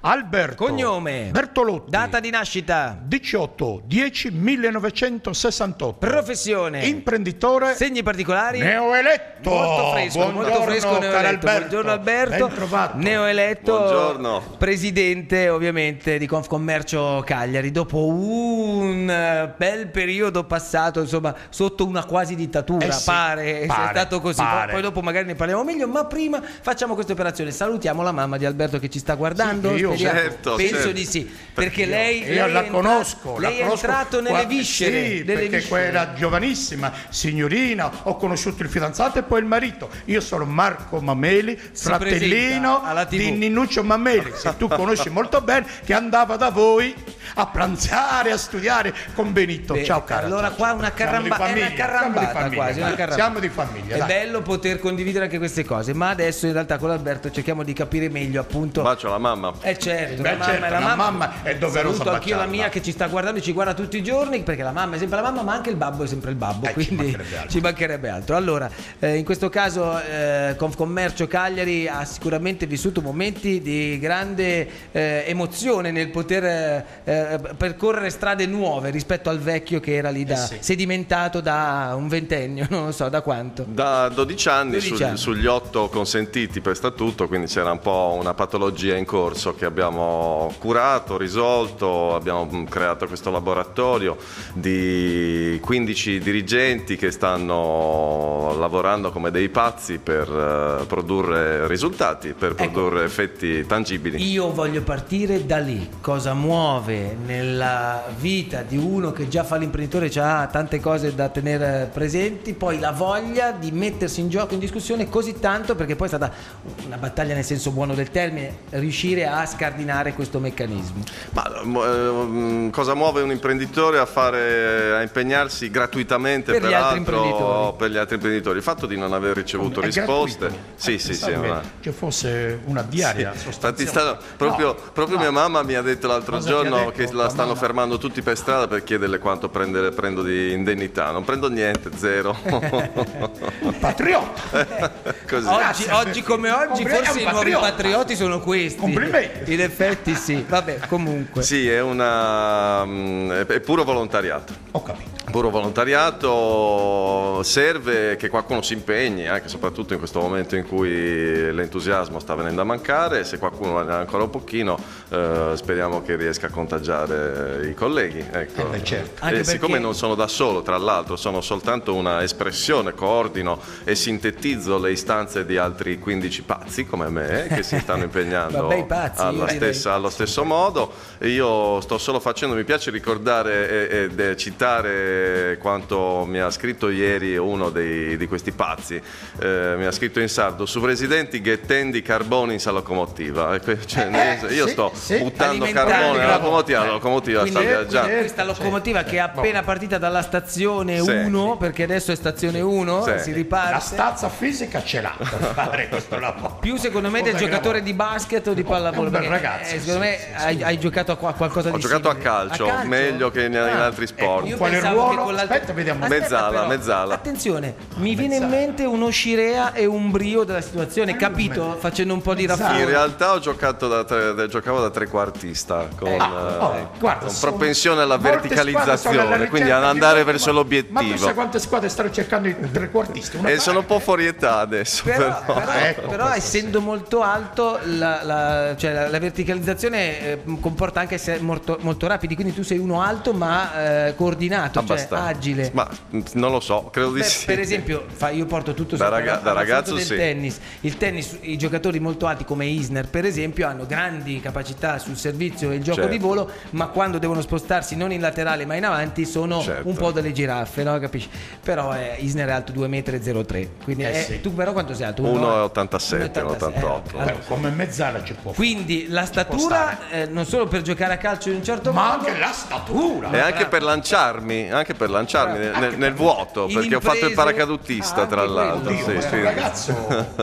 Alberto. Cognome. Bertolotti. Data di nascita. 18/10/1968. Professione. Imprenditore. Segni particolari. Neoeletto. Molto fresco, Buongiorno, molto fresco. caro Alberto. Buongiorno Alberto. Ben trovato. Neoeletto. Buongiorno. Presidente ovviamente di Confcommercio Cagliari. Dopo un bel periodo passato, insomma, sotto una quasi dittatura, sì, pare sia stato così. pare. Poi dopo magari ne parliamo meglio, ma prima facciamo questa operazione. Salutiamo la mamma di Alberto che ci sta guardando. Sì, io Speriamo. certo, Penso certo. di sì, perché lei Io la è conosco. lei la è conosco. entrato nelle viscere. Sì, delle perché viscere. era giovanissima signorina. Ho conosciuto il fidanzato e poi il marito. Io sono Marco Mameli, fratellino presenta alla TV. di Ninnuccio Mameli, se tu conosci molto bene, che andava da voi a pranzare, a studiare con Benito. Beh, Ciao cara. allora qua una carrambata quasi, una carrambata. Siamo di famiglia. È dai. bello poter condividere anche queste cose, ma adesso in realtà con Alberto cerchiamo di capire meglio appunto. Bacio alla mamma. Certo, Beh, la mamma certo, è la la mamma è doverosa Saluto anch'io la baciarla. mia che ci sta guardando e ci guarda tutti i giorni, perché la mamma è sempre la mamma, ma anche il babbo è sempre il babbo, ci quindi mancherebbe altro. ci mancherebbe altro. Allora, in questo caso Confcommercio Cagliari ha sicuramente vissuto momenti di grande emozione nel poter percorrere strade nuove rispetto al vecchio che era lì sì. sedimentato da un ventennio, non lo so da quanto. Da 12 anni, 12 anni. Sugli 8 consentiti per statuto, quindi c'era un po' una patologia in corso che abbiamo curato, risolto, abbiamo creato questo laboratorio di 15 dirigenti che stanno lavorando come dei pazzi per produrre risultati, per produrre effetti tangibili. Io voglio partire da lì. Cosa muove nella vita di uno che già fa l'imprenditore, ha tante cose da tenere presenti, poi la voglia di mettersi in gioco, in discussione così tanto, perché poi è stata una battaglia nel senso buono del termine, riuscire a scardinare questo meccanismo. Ma cosa muove un imprenditore a impegnarsi gratuitamente Per gli altri peraltro imprenditori. per gli altri imprenditori? Il fatto di non aver ricevuto È risposte. gratuito. Sì. Pensavo che fosse una diaria Infatti sostanziale. proprio No. mia mamma mi ha detto l'altro Cosa ti ha giorno detto che tua la stanno mamma? fermando tutti per strada per chiederle quanto prendo di indennità. Non prendo niente, zero. Patriota. Così. Oggi come oggi forse i nuovi patrioti sono questi. Complimenti. In effetti sì, vabbè, comunque. Sì, è puro volontariato. Ho capito. Puro volontariato, serve che qualcuno si impegni, anche e soprattutto in questo momento in cui l'entusiasmo sta venendo a mancare. Se qualcuno ne ha ancora un pochino, speriamo che riesca a contagiare i colleghi. Ecco. Certo. Anche Siccome perché- non sono da solo, tra l'altro, sono soltanto una espressione, coordino e sintetizzo le istanze di altri 15 pazzi come me che si stanno impegnando Vabbè, i pazzi, io direi. allo stesso modo. Io sto solo facendo, mi piace ricordare ed citare quanto mi ha scritto ieri uno di questi pazzi. Mi ha scritto in sardo: su residenti ghettendi carboni in sa locomotiva. Io sto buttando alimentando carbone alla la locomotiva sta Quindi viaggiando. questa locomotiva che è appena partita dalla stazione Sì. 1, perché adesso è stazione 1, Sì. si La riparte. stazza fisica ce l'ha per fare questo lavoro. Più secondo me del Cosa giocatore grave. di basket o di pallavolo. È un bel perché, ragazzo, secondo me hai giocato a qualcosa di Ho giocato a simile. calcio, meglio che in altri sport. Io Quale pensavo ruolo? che con l'altro- Aspetta, vediamo. Mezzala, mezzala. Attenzione, mi viene in mente uno Scirea e un brio della situazione, capito? Facendo un po' di Mezzala. In raffronto. realtà giocavo da trequartista con Guarda, con sono- propensione alla molte squadre sono verticalizzazione, alla quindi ricerca ad di andare quello, verso Ma tu sai l'obiettivo. quante squadre stanno cercando i trequartisti? Una E sono un po' fuori età adesso, Però, però. Ecco, però questo essendo molto alto la verticalizzazione comporta anche essere molto, molto rapidi, quindi tu sei uno alto ma coordinato, cioè Abbastanza. agile. Ma non lo so, credo di Beh, sì. Per esempio, io porto tutto Da sopra da ragazzo del sì. tennis. Il tennis, i giocatori molto alti come Isner, per esempio, hanno grandi capacità sul servizio e il gioco Certo. di volo, ma quando devono spostarsi non in laterale ma in avanti sono Certo. un po' delle giraffe, no? Capisci? Però Isner è alto 2,03 m, quindi sì. tu però quanto sei alto? 1,87, 1,88. allora, come mezzala ci può fare. quindi la statura non solo per giocare a calcio in un certo Ma modo, anche la statura. E anche per lanciarmi nel vuoto, In perché ho fatto il imprese, paracadutista anche tra l'altro. quello. Sì, Questo sì. ragazzo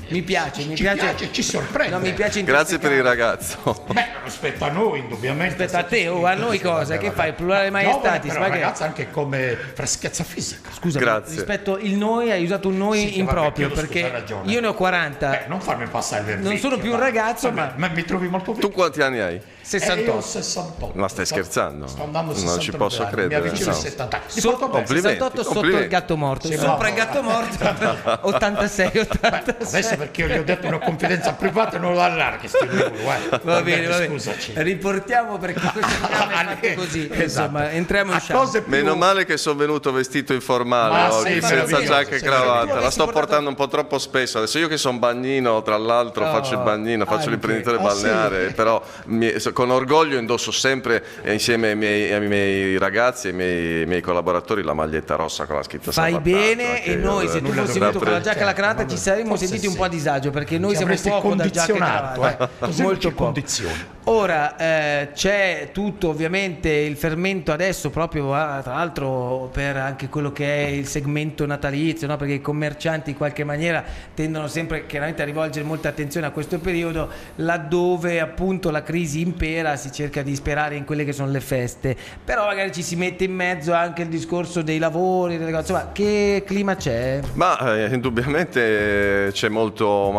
Mi piace, ci sorprende. No, mi piace Grazie per il ragazzo. Beh, rispetto a noi, indubbiamente. Rispetto a te o a noi cosa? Che fai? Plurale maiestatis? Però ragazza anche come freschezza fisica. Scusa, Grazie. rispetto il noi hai usato un noi Sì, improprio, vabbè, perché ragione. io ne ho 40. Non farmi passare il Non sono più un ragazzo, ma mi trovi molto Tu vecchio. quanti anni hai? 68. Io ho 68. Ma stai scherzando? Sto andando a Non 69 ci posso anni, credere, Mi avvicino ai no. 70 anni. Ti Sotto- porto bene. Complimenti, 68 sotto complimenti. il gatto morto, Sì, sopra no, il gatto morto 86, 86. Adesso perché io gli ho detto una confidenza privata non lo allarghi sti Va bene, va bene. Scusaci. Riportiamo perché questo programma è fatto così. Esatto. Insomma, entriamo in A sciame. cose più... Meno male che sono venuto vestito informale Ma oggi, sì, senza meraviglioso, giacca e sì, cravatta. meraviglioso. La sto portando un po' troppo spesso. Adesso io che sono bagnino, tra l'altro faccio il bagnino, faccio anche. l'imprenditore Ah, balneare, sì. però con orgoglio indosso sempre insieme ai miei ragazzi e ai miei collaboratori la maglietta rossa con la scritta Fai salvataggio, bene, che e noi se tu nulla fossi da venuto con la giacca e la cravatta ci saremmo forse sentiti un sì. po' a disagio, perché noi Ci siamo avresti poco da giacca e condizionato, cravatta. così Molto ci poco. condizioni. Ora c'è tutto ovviamente il fermento adesso proprio tra l'altro per anche quello che è il segmento natalizio, no? Perché i commercianti in qualche maniera tendono sempre chiaramente a rivolgere molta attenzione a questo periodo, laddove appunto la crisi impera, si cerca di sperare in quelle che sono le feste, però magari ci si mette in mezzo anche il discorso dei lavori, delle cose. Insomma, che clima c'è? Ma indubbiamente c'è molto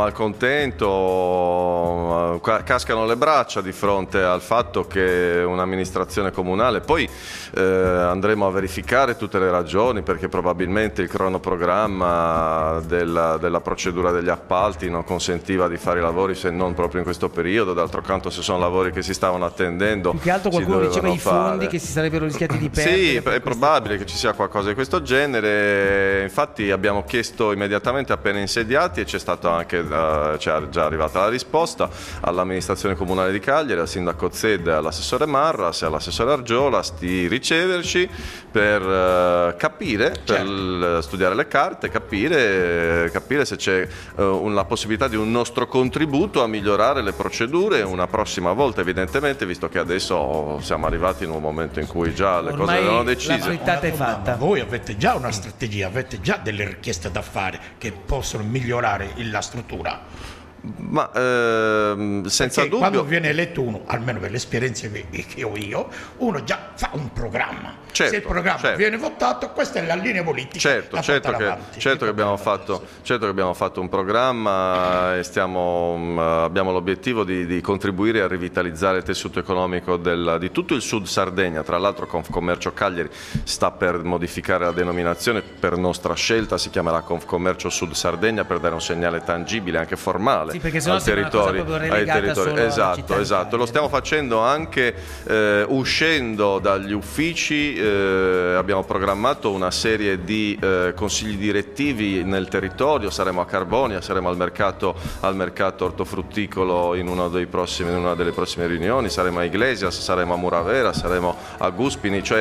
malcontento, cascano le braccia di fronte al fatto che un'amministrazione comunale, poi andremo a verificare tutte le ragioni, perché probabilmente il cronoprogramma della procedura degli appalti non consentiva di fare i lavori se non proprio in questo periodo. D'altro canto, se sono lavori che si stavano attendendo, Più che altro si qualcuno diceva dovevano i fondi fare. che si sarebbero rischiati di perdere. Sì, per è probabile che ci sia qualcosa di questo genere. Infatti abbiamo chiesto immediatamente appena insediati, e c'è stata anche c'è già arrivata la risposta all'amministrazione comunale di Cagliari, al sindaco Zedda e all'assessore Marras e all'assessore Argiolas di riceverci per capire, per studiare le carte, capire se c'è la possibilità di un nostro contributo a migliorare le procedure una prossima volta, evidentemente, visto che adesso siamo arrivati in un momento in cui già le cose Ormai erano la decise. frittata è fatta. Voi avete già una strategia, avete già delle richieste da fare che possono migliorare la struttura. Ma senza Perché dubbio. quando viene eletto uno, almeno per l'esperienza che ho io, uno già fa un programma. Certo, Se il programma viene votato, questa è la linea politica. Certo da che portare avanti. abbiamo fatto un programma e abbiamo l'obiettivo di contribuire a rivitalizzare il tessuto economico di tutto il Sud Sardegna. Tra l'altro Confcommercio Cagliari sta per modificare la denominazione, per nostra scelta si chiamerà Confcommercio Sud Sardegna, per dare un segnale tangibile, anche formale, Sì, perché sennò al sembra una cosa territorio. proprio relegata solo alla città di Esatto. Cagliari. Lo stiamo facendo anche uscendo dagli uffici. Abbiamo programmato una serie di consigli direttivi nel territorio. Saremo a Carbonia, saremo al mercato ortofrutticolo in una delle prossime riunioni, saremo a Iglesias, saremo a Muravera, saremo a Guspini, cioè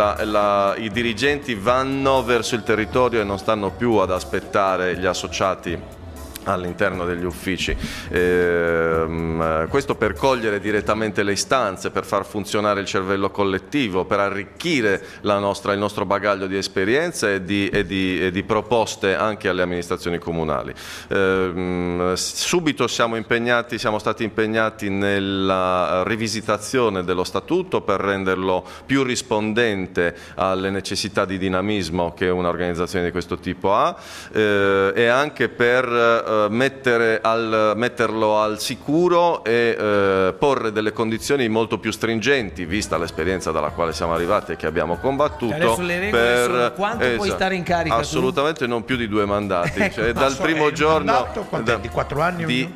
i dirigenti vanno verso il territorio e non stanno più ad aspettare gli associati all'interno degli uffici. Questo per cogliere direttamente le istanze, per far funzionare il cervello collettivo, per arricchire il nostro bagaglio di esperienze e di proposte anche alle amministrazioni comunali. Subito siamo stati impegnati nella rivisitazione dello statuto per renderlo più rispondente alle necessità di dinamismo che un'organizzazione di questo tipo ha, e anche per metterlo al sicuro e porre delle condizioni molto più stringenti, vista l'esperienza dalla quale siamo arrivati e che abbiamo combattuto. Adesso le regole sono quanto puoi stare in carica tu? Assolutamente non più di 2 mandati. Ecco, Cioè, dal primo giorno di 4 anni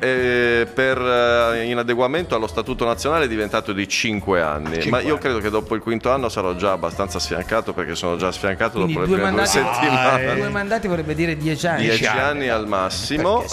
in adeguamento allo Statuto nazionale è diventato di 5 anni. Ma io credo che dopo il 5º anno sarò già abbastanza sfiancato, perché sono già sfiancato Quindi dopo le prime 2 settimane. 2 mandati vorrebbe dire 10 anni. 10 anni al massimo,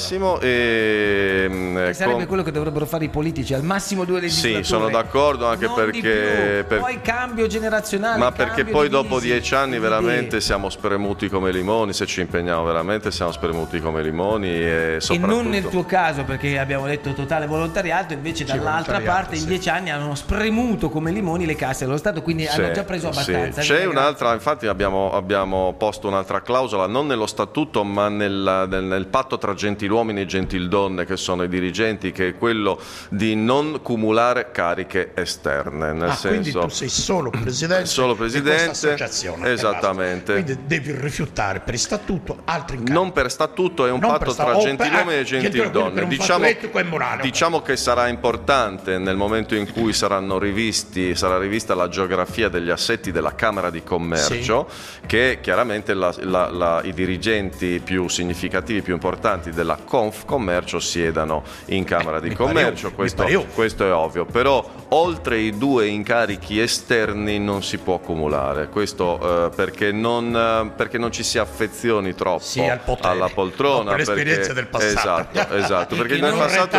Che sarebbe quello che dovrebbero fare i politici, al massimo 2 legislature. Sì, sono d'accordo, anche non perché poi cambio generazionale, ma perché cambio poi di dopo divisi, 10 anni di veramente idee. siamo spremuti come limoni. Se ci impegniamo veramente siamo spremuti come limoni, e E soprattutto non nel tuo caso, perché abbiamo detto totale volontariato, invece dall'altra parte in 10 anni hanno spremuto come limoni le casse dello Stato, quindi hanno già preso abbastanza. C'è un'altra, infatti abbiamo posto un'altra clausola, non nello statuto ma nel patto tra gentiluomini e gentildonne che sono i dirigenti, che è quello di non cumulare cariche esterne, nel senso, quindi tu sei solo presidente di questa associazione, esattamente, quindi devi rifiutare per statuto altri incarichi. Non per statuto, è un patto tra gentiluomini e gentildonne. Diciamo che sarà importante nel momento in cui sarà rivista la geografia degli assetti della Camera di Commercio, che chiaramente i dirigenti più significativi, più importanti della Confcommercio siedano in Camera di Commercio, questo è ovvio, però oltre i 2 incarichi esterni non si può cumulare, questo perché non ci si affezioni troppo alla poltrona, per l'esperienza del passato. Esatto, perché nel passato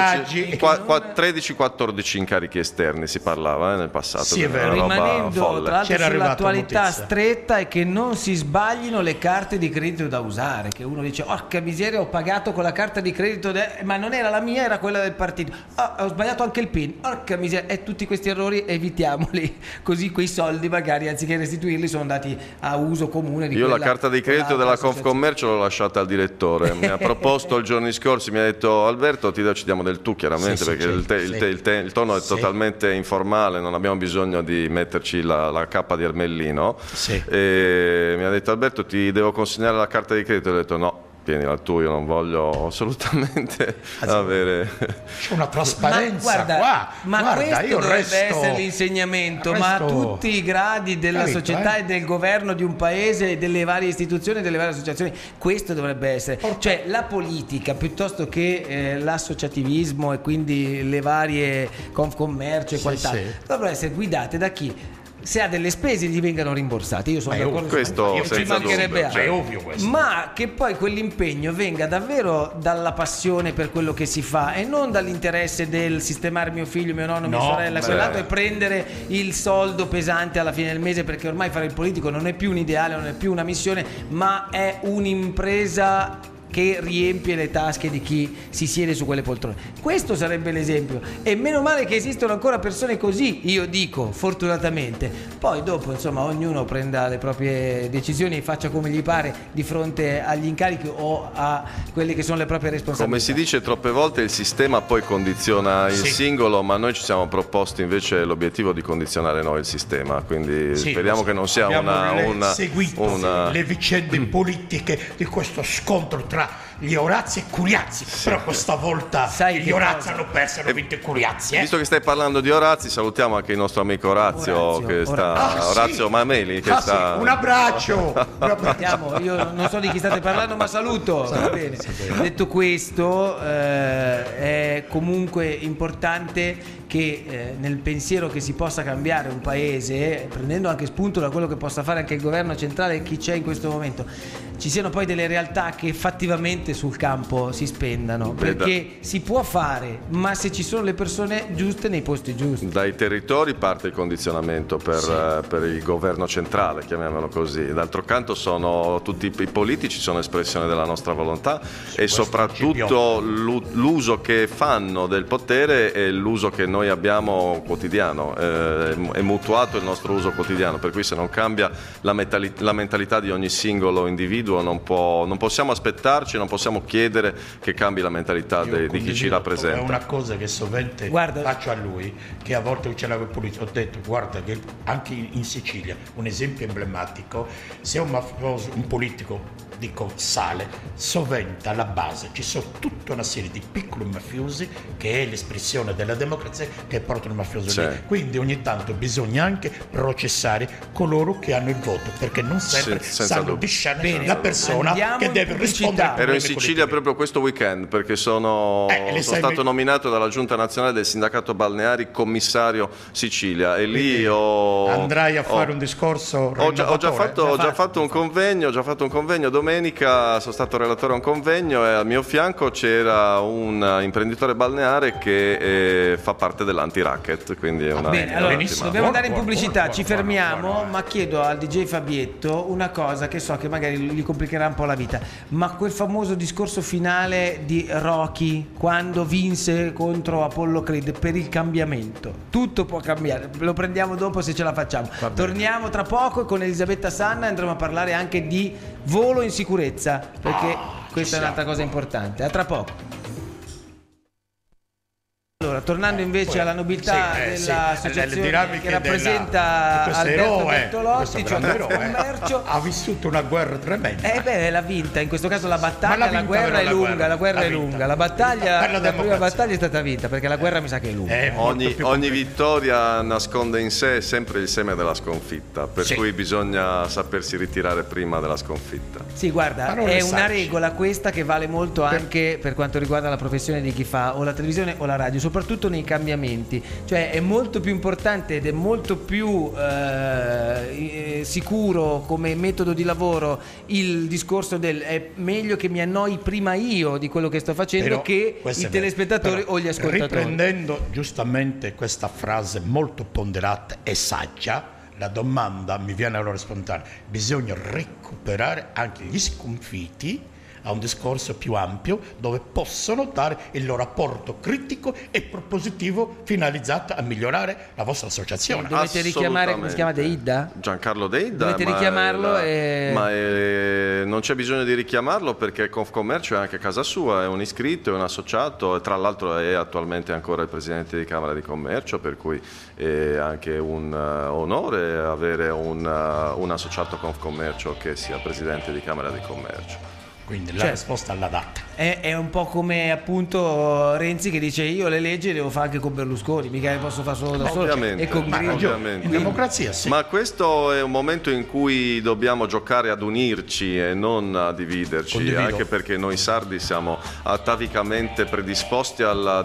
13-14 incarichi esterni si parlava nel passato. Sì, è vero. Rimanendo tra l'altro sull'attualità stretta, è che non si sbaglino le carte di credito da usare, che uno dice orca miseria, ho pagato con la carta di credito ma non era la mia, era quella del partito, ho sbagliato anche il PIN, orca miseria, e tutti questi errori evitiamoli, così quei soldi magari anziché restituirli sono andati a uso comune di Io la carta di credito della Confcommercio l'ho lasciata al direttore, mi ha proposto i giorni scorsi, mi ha detto Alberto ci diamo del tu chiaramente, perché il tono è totalmente informale, non abbiamo bisogno di metterci la cappa di Ermellino, e mi ha detto Alberto ti devo consegnare la carta di credito, ho detto no, tienila tu, io non voglio assolutamente avere. C'è una trasparenza ma questo dovrebbe essere l'insegnamento, ma a tutti i gradi della società e del governo di un paese e delle varie istituzioni e delle varie associazioni, questo dovrebbe essere, cioè la politica piuttosto che l'associativismo e quindi le varie Confcommercio e quant'altro dovrebbero essere guidate da chi, se ha delle spese, gli vengano rimborsate. Io sono d'accordo, questo ci mancherebbe altro, è ovvio questo. ma che poi quell'impegno venga davvero dalla passione per quello che si fa e non dall'interesse del sistemare mio figlio, mio nonno, mia sorella, quell'altro, e prendere il soldo pesante alla fine del mese, perché ormai fare il politico non è più un ideale, non è più una missione, ma è un'impresa che riempie le tasche di chi si siede su quelle poltrone. Questo sarebbe l'esempio, e meno male che esistono ancora persone così, io dico, fortunatamente. Poi dopo insomma ognuno prenda le proprie decisioni e faccia come gli pare di fronte agli incarichi o a quelle che sono le proprie responsabilità. Come si dice troppe volte, il sistema poi condiziona il singolo, ma noi ci siamo proposti invece l'obiettivo di condizionare noi il sistema, quindi speriamo che non sia le vicende politiche di questo scontro tra gli Orazzi e Curiazzi, però questa volta gli Orazzi hanno perso e hanno vinto i Curiazzi. Visto che stai parlando di Orazzi, salutiamo anche il nostro amico Orazio Mameli che sta... Un abbraccio. Io non so di chi state parlando, ma saluto. Va bene. Detto questo, è comunque importante che nel pensiero che si possa cambiare un paese, prendendo anche spunto da quello che possa fare anche il governo centrale e chi c'è in questo momento, ci siano poi delle realtà che fattivamente sul campo si spendano, perché si può fare, ma se ci sono le persone giuste nei posti giusti. Dai territori parte il condizionamento per il governo centrale, chiamiamolo così. D'altro canto tutti i politici sono espressione della nostra volontà, e soprattutto l'uso che fanno del potere e l'uso che noi abbiamo quotidiano, è mutuato il nostro uso quotidiano, per cui se non cambia la mentalità di ogni singolo individuo non possiamo aspettarci, non possiamo chiedere che cambi la mentalità di chi ci rappresenta. È una cosa che sovente faccio a lui, che a volte ce l'avevo politico, ho detto guarda che anche in Sicilia, un esempio emblematico, se un mafioso, un politico sale, sovente alla base ci sono tutta una serie di piccoli mafiosi che è l'espressione della democrazia, che portano il mafioso lì. Quindi ogni tanto bisogna anche processare coloro che hanno il voto, perché non sempre sanno discernere la persona che deve rispondere. Ero in Sicilia proprio questo weekend, perché sono stato nominato dalla Giunta Nazionale del Sindacato Balneari commissario Sicilia, e lì andrai a fare un discorso. Ho già fatto un convegno domenica, sono stato relatore a un convegno, e al mio fianco c'era un imprenditore balneare che fa parte dell'anti-racket, quindi è una... Bene, allora dobbiamo andare in pubblicità, ci fermiamo, ma chiedo al DJ Fabietto una cosa che so che magari gli complicherà un po' la vita, ma quel famoso discorso finale di Rocky quando vinse contro Apollo Creed per il cambiamento, tutto può cambiare, lo prendiamo dopo se ce la facciamo. Torniamo tra poco e con Elisabetta Sanna andremo a parlare anche di volo in sicurezza, perché Questa è un'altra cosa importante. A tra poco. Allora, tornando invece alla nobiltà dell'associazione che rappresenta Alberto Bertolotti, cioè il commercio, ha vissuto una guerra tremenda. L'ha vinta, in questo caso la battaglia, la guerra è lunga, la prima battaglia è stata vinta, perché la guerra mi sa che è lunga. Ogni vittoria nasconde in sé sempre il seme della sconfitta, per cui bisogna sapersi ritirare prima della sconfitta. Sì, guarda, è una regola questa che vale molto anche per quanto riguarda la professione di chi fa o la televisione o la radio, soprattutto nei cambiamenti, cioè è molto più importante ed è molto più sicuro come metodo di lavoro il discorso del è meglio che mi annoi prima io di quello che sto facendo che i telespettatori o gli ascoltatori. Riprendendo giustamente questa frase molto ponderata e saggia, la domanda mi viene allora spontanea: bisogna recuperare anche gli sconfitti a un discorso più ampio dove possono dare il loro apporto critico e propositivo finalizzato a migliorare la vostra associazione. Dovete richiamare, come si chiama, Deidda? Giancarlo Deidda. Dovete richiamarlo non c'è bisogno di richiamarlo, perché Confcommercio è anche casa sua, è un iscritto, è un associato, e tra l'altro è attualmente ancora il presidente di Camera di Commercio, per cui è anche un onore avere un associato Confcommercio che sia presidente di Camera di Commercio. Quindi la risposta alla data. È un po' come appunto Renzi che dice io le leggi le devo fare anche con Berlusconi, mica le posso fare solo da solo e con Grillo. In democrazia sì. Ma questo è un momento in cui dobbiamo giocare ad unirci e non a dividerci. Condivido. Anche perché noi sardi siamo atavicamente predisposti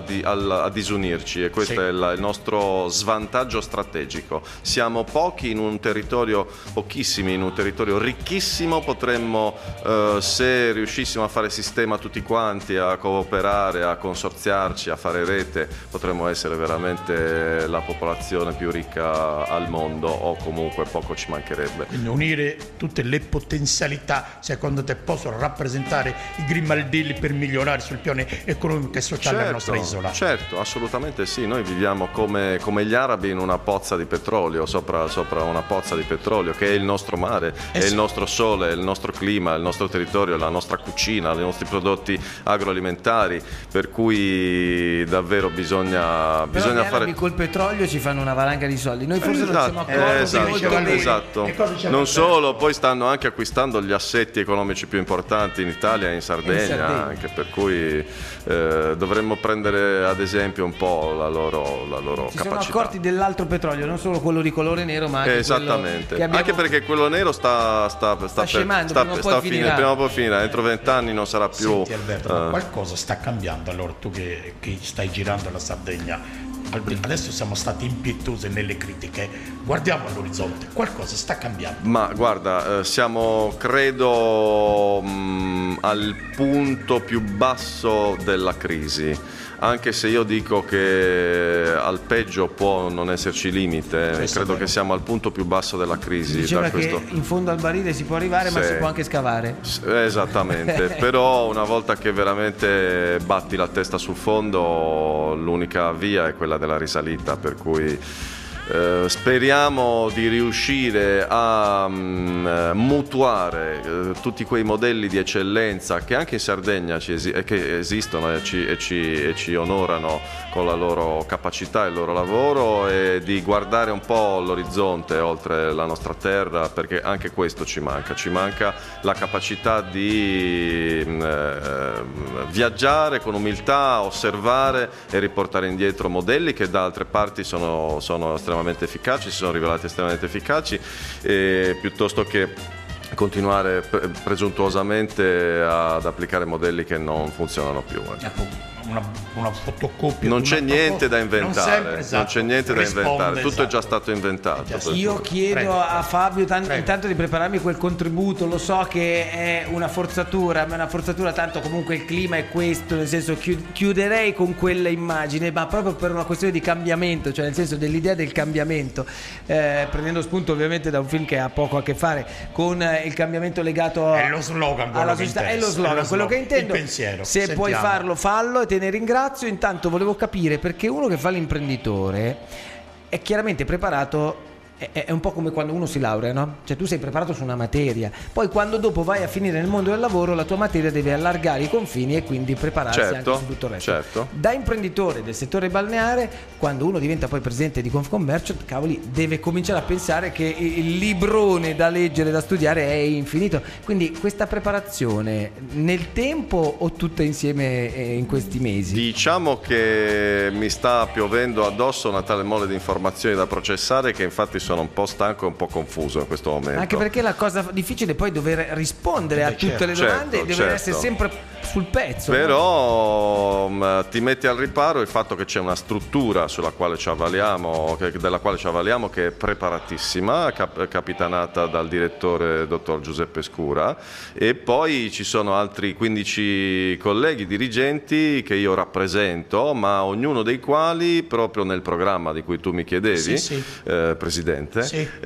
a disunirci, e questo è il nostro svantaggio strategico. Siamo pochi in un territorio, pochissimi in un territorio ricchissimo. Potremmo, se riuscissimo a fare sistema tutti quanti, a cooperare, a consorziarci, a fare rete, potremmo essere veramente la popolazione più ricca al mondo, o comunque poco ci mancherebbe. Quindi unire tutte le potenzialità, secondo te, possono rappresentare i grimaldelli per migliorare sul piano economico e sociale della nostra isola? Certo, assolutamente sì. Noi viviamo come gli arabi in una pozza di petrolio, sopra una pozza di petrolio, che è il nostro mare, è il nostro sole, è il nostro clima, il nostro territorio, la nostra cucina, i nostri prodotti agroalimentari, per cui davvero bisogna fare. Col petrolio ci fanno una valanga di soldi, noi forse non siamo accorti. Esatto. Non solo, poi stanno anche acquistando gli assetti economici più importanti in Italia e in Sardegna. Anche per cui dovremmo prendere ad esempio un po' la loro capacità. Sono accorti dell'altro petrolio, non solo quello di colore nero, ma anche esattamente. Quello che anche perché quello nero sta scemando, prima o poi finirà. Entro 20 anni non sarà più. Senti, Alberto, ma qualcosa sta cambiando allora, tu che stai girando la Sardegna. Adesso siamo stati impietosi nelle critiche, guardiamo all'orizzonte, qualcosa sta cambiando. Ma guarda, siamo credo al punto più basso della crisi, anche se io dico che al peggio può non esserci limite. Credo che siamo al punto più basso della crisi. Diceva che in fondo al barile si può arrivare, ma si può anche scavare. Esattamente. Però una volta che veramente batti la testa sul fondo, l'unica via è quella della risalita, per cui speriamo di riuscire a mutuare tutti quei modelli di eccellenza che anche in Sardegna che esistono e ci onorano con la loro capacità e il loro lavoro, e di guardare un po' l'orizzonte oltre la nostra terra, perché anche questo ci manca la capacità di viaggiare con umiltà, osservare e riportare indietro modelli che da altre parti sono estremamente efficaci, si sono rivelati estremamente efficaci, piuttosto che continuare presuntuosamente ad applicare modelli che non funzionano più. Una fotocopia. Non c'è niente da inventare, non c'è niente da inventare, tutto è già stato inventato. Io chiedo a Fabio intanto di prepararmi quel contributo, lo so che è una forzatura, ma è una forzatura, tanto comunque il clima è questo, nel senso chiuderei con quella immagine, ma proprio per una questione di cambiamento, cioè nel senso dell'idea del cambiamento, prendendo spunto ovviamente da un film che ha poco a che fare con il cambiamento legato lo slogan, alla società, è lo slogan, quello che intendo. Il pensiero. Se puoi farlo, fallo, e te ne ringrazio. Intanto volevo capire, perché uno che fa l'imprenditore è chiaramente preparato è un po' come quando uno si laurea, no? Cioè tu sei preparato su una materia, poi quando dopo vai a finire nel mondo del lavoro la tua materia deve allargare i confini e quindi prepararsi anche su tutto il resto. Certo. Da imprenditore del settore balneare, quando uno diventa poi presidente di Confcommercio, cavoli, deve cominciare a pensare che il librone da leggere, da studiare è infinito. Quindi questa preparazione nel tempo o tutta insieme in questi mesi? Diciamo che mi sta piovendo addosso una tale mole di informazioni da processare che infatti sono un po' stanco e un po' confuso in questo momento. Anche perché la cosa difficile è poi dover rispondere a tutte le domande e dover essere sempre sul pezzo. Però ti metti al riparo il fatto che c'è una struttura della quale ci avvaliamo che è preparatissima, capitanata dal direttore dottor Giuseppe Scura, e poi ci sono altri 15 colleghi dirigenti che io rappresento, ma ognuno dei quali proprio nel programma di cui tu mi chiedevi, Presidente,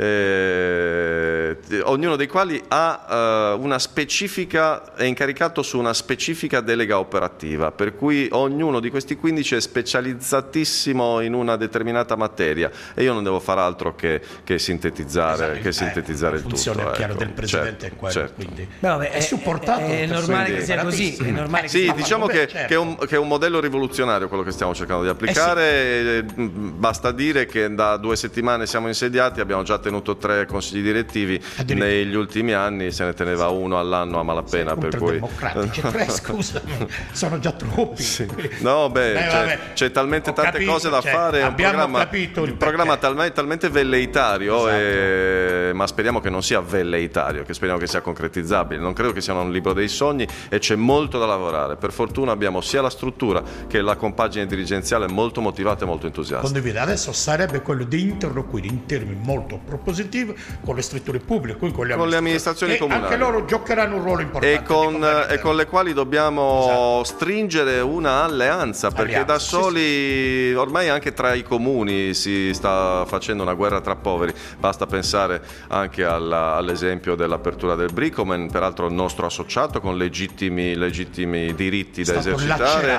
ognuno dei quali ha una specifica, è incaricato su una specifica delega operativa, per cui ognuno di questi 15 è specializzatissimo in una determinata materia e io non devo fare altro che sintetizzare, sintetizzare il tutto. La funzione chiara del Presidente è quella, quindi è supportato. È normale che sia così. È normale che diciamo che è un modello rivoluzionario quello che stiamo cercando di applicare. Basta dire che da 2 settimane siamo insediati, abbiamo già tenuto 3 consigli direttivi, negli ultimi anni se ne teneva uno all'anno a malapena, per cui democratici 3, scusami, sono già troppi. No, c'è talmente tante cose da fare, è un programma talmente velleitario, ma speriamo che non sia velleitario, che speriamo che sia concretizzabile. Non credo che sia un libro dei sogni e c'è molto da lavorare. Per fortuna abbiamo sia la struttura che la compagine dirigenziale molto motivata e molto entusiasta. Condivide. Adesso sarebbe quello di interloquire in termini molto propositivi con le strutture pubbliche, con le amministrazioni comunali. Anche loro giocheranno un ruolo importante. E con le quali dobbiamo stringere una alleanza, perché da soli ormai anche tra i comuni si sta facendo una guerra tra poveri. Basta pensare anche all'esempio dell'apertura del Bricomen, peraltro il nostro associato con legittimi diritti da esercitare.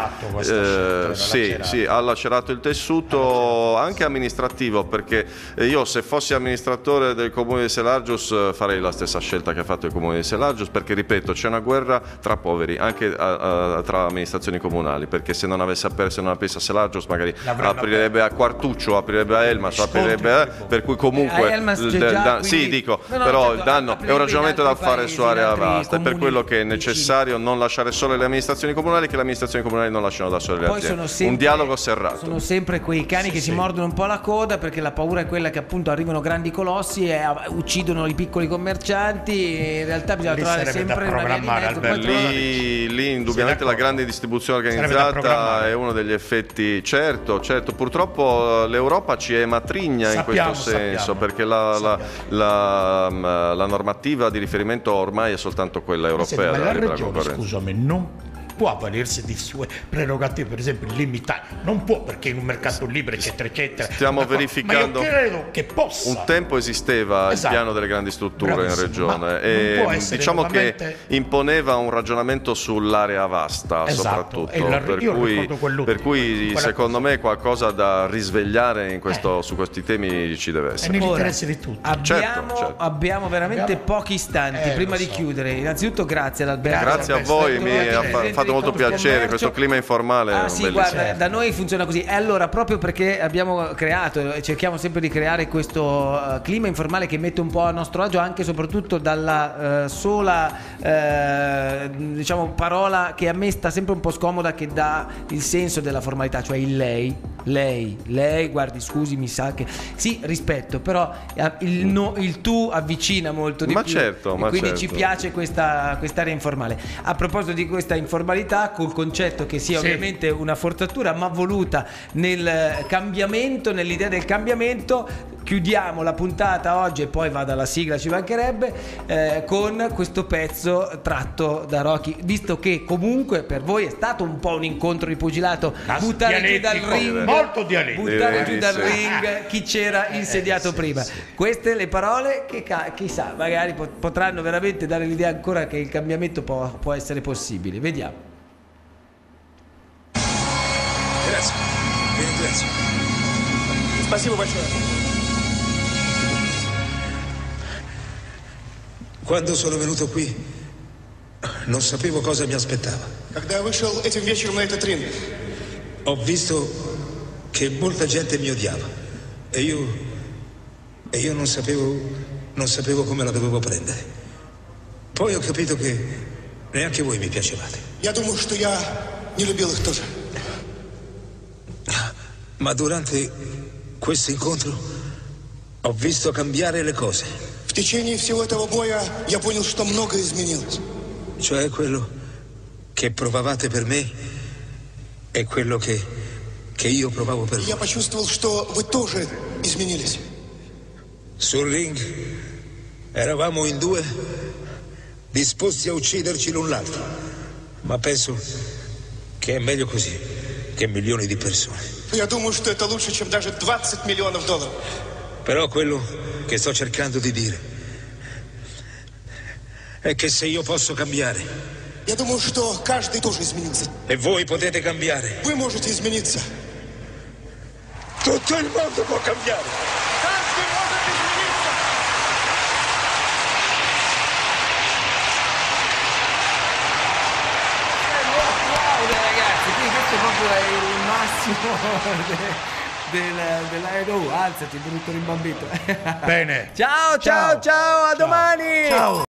Ha lacerato il tessuto anche amministrativo, perché io se fossi amministratore del comune di Selargius farei la stessa scelta che ha fatto il comune di Selargius, perché ripeto c'è una guerra tra poveri anche tra amministrazioni comunali, perché se non aprisse a Selargius magari aprirebbe a Quartuccio, aprirebbe a Elmas, aprirebbe per cui comunque però il danno è un ragionamento da fare su area vasta, è per quello che è necessario non lasciare sole le amministrazioni comunali, che le amministrazioni comunali non lasciano da sole le aziende. Un dialogo serrato. Sono sempre quei cani che si mordono un po' la coda, perché la paura è quella che appunto arrivano grandi colossi e uccidono i piccoli commercianti, e in realtà bisogna trovare sempre una via di mezzo. Lì indubbiamente la grande distribuzione organizzata è uno degli effetti. Certo, purtroppo l'Europa ci è matrigna in questo senso, perché la normativa di riferimento ormai è soltanto quella europea. Ma la regione, scusami, non può avvalersi di sue prerogative, per esempio limitare, non può, perché in un mercato libero eccetera eccetera. Stiamo verificando, ma io credo che possa. Un tempo esisteva il piano delle grandi strutture in regione e diciamo che imponeva un ragionamento sull'area vasta, soprattutto, per cui secondo me qualcosa da risvegliare su questi temi ci deve essere. È nell'interesse di tutti. Abbiamo veramente pochi istanti prima di chiudere. Innanzitutto grazie ad Alberto. Grazie a voi, mi ha fatto molto piacere questo clima informale. Guarda, da noi funziona così. E allora, proprio perché abbiamo creato e cerchiamo sempre di creare questo clima informale che mette un po' a nostro agio, anche e soprattutto dalla sola parola che a me sta sempre un po' scomoda, che dà il senso della formalità, cioè il lei, guardi, scusi, mi sa che sì, rispetto, però il tu avvicina molto di più. Quindi ci piace questa area informale. A proposito di questa informalità, col concetto che sia ovviamente una forzatura ma voluta nel cambiamento, nell'idea del cambiamento, chiudiamo la puntata oggi, e poi vada la sigla, ci mancherebbe, con questo pezzo tratto da Rocky, visto che comunque per voi è stato un po' un incontro di pugilato, buttare giù dal ring, molto dialettico, buttare giù dal ring chi c'era insediato prima. Queste le parole che chissà, magari potranno veramente dare l'idea ancora che il cambiamento può essere possibile. Vediamo. Grazie. Спасибо большое. Quando sono venuto qui, non sapevo cosa mi aspettava. Когда я вышел этим вечером на этот ринг, ho visto che molta gente mi odiava e io non sapevo come la dovevo prendere. Poi ho capito che neanche voi mi piacevate. я думаю, что я не любил их тоже. Ma durante questo incontro ho visto cambiare le cose. В течение всего этого боя я понял, что многое изменилось. Cioè quello che provavate per me e quello che io provavo per voi. Я почувствовал, что вы тоже изменились. Sul ring eravamo in due disposti a ucciderci l'un l'altro, ma penso che è meglio così che milioni di persone. Я думаю, что это лучше, чем даже 20 миллионов долларов. Però quello che sto cercando di dire è che se io posso cambiare, Я думаю, что каждый тоже изменился. e voi potete cambiare, Вы можете измениться. tutto il mondo può cambiare. Каждый может измениться. Ragazzi, qui questo è proprio il massimo dell'aereo. Alzati, brutto rimbambito. Bene. Ciao, a domani. Ciao.